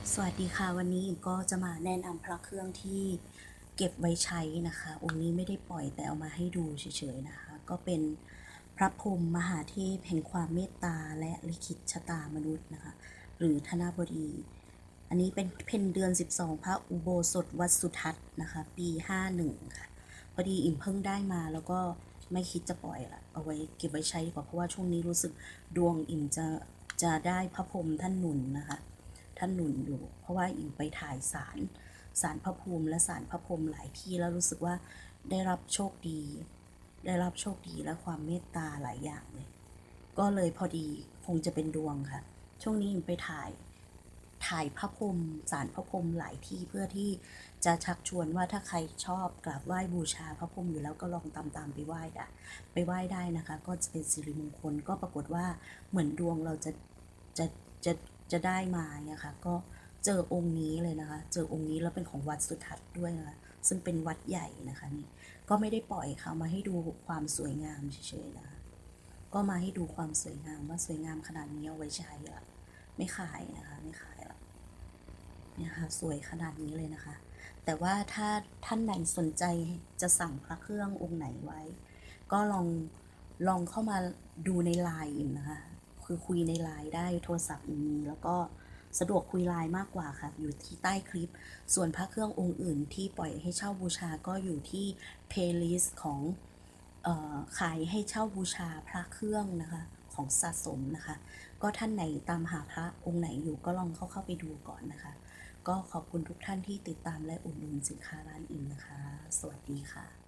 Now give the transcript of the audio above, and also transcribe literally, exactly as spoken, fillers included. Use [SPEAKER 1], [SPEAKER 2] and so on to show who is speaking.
[SPEAKER 1] สวัสดีค่ะวันนี้อิมก็จะมาแนะนำพระเครื่องที่เก็บไว้ใช้นะคะองค์นี้ไม่ได้ปล่อยแต่เอามาให้ดูเฉยๆนะคะก็เป็นพระพรหมมหาเทพแห่งความเมตตาและลิขิตชะตามนุษย์นะคะหรือธนบดีอันนี้เป็นเพ็ญเดือนสิบสองพระอุโบสถวัดสุทัศน์นะคะปีห้าสิบเอ็ดค่ะพอดีอิมเพิ่งได้มาแล้วก็ไม่คิดจะปล่อยละเอาไว้เก็บไว้ใช้ดีกว่าเพราะว่าช่วงนี้รู้สึกดวงอิมจะจะได้พระพรหมท่านหนุนนะคะท่านหนุนอยู่เพราะว่าอิมไปถ่ายสารสารพระภูมิและสารพระพรหมหลายที่แล้วรู้สึกว่าได้รับโชคดีได้รับโชคดีและความเมตตาหลายอย่างเลยก็เลยพอดีคงจะเป็นดวงค่ะช่วงนี้อิมไปถ่ายถ่ายพระพรหมสารพระพรหมหลายที่เพื่อที่จะชักชวนว่าถ้าใครชอบกราบไหว้บูชาพระพรหมอยู่แล้วก็ลองตามตามไปไหว้ได้ไปไหว้ได้นะคะก็จะเป็นสิริมงคลก็ปรากฏว่าเหมือนดวงเราจะจะจะจะได้มาเนี่ยค่ะก็เจอองค์นี้เลยนะคะเจอองค์นี้แล้วเป็นของวัดสุทัศน์ด้วยนะคะซึ่งเป็นวัดใหญ่นะคะนี่ก็ไม่ได้ปล่อยค่ะมาให้ดูความสวยงามเฉยๆนะคะก็มาให้ดูความสวยงามว่าสวยงามขนาดนี้เอาไว้ใช้ละไม่ขายนะคะไม่ขายละเนี่ยค่ะสวยขนาดนี้เลยนะคะแต่ว่าถ้าท่านใดสนใจจะสั่งพระเครื่ององค์ไหนไว้ก็ลองลองเข้ามาดูในไลน์อิมนะคะคือคุยในไลน์ได้โทรศัพท์อิมมีแล้วก็สะดวกคุยไลน์มากกว่าค่ะอยู่ที่ใต้คลิปส่วนพระเครื่ององค์อื่นที่ปล่อยให้เช่าบูชาก็อยู่ที่เพลย์ลิสต์ของเอ่อขายให้เช่าบูชาพระเครื่องนะคะของสะสมนะคะก็ท่านไหนตามหาพระองค์ไหนอยู่ก็ลองเข้าเข้าไปดูก่อนนะคะก็ขอบคุณทุกท่านที่ติดตามและอุดหนุนสินค้าร้านอิมนะคะสวัสดีค่ะ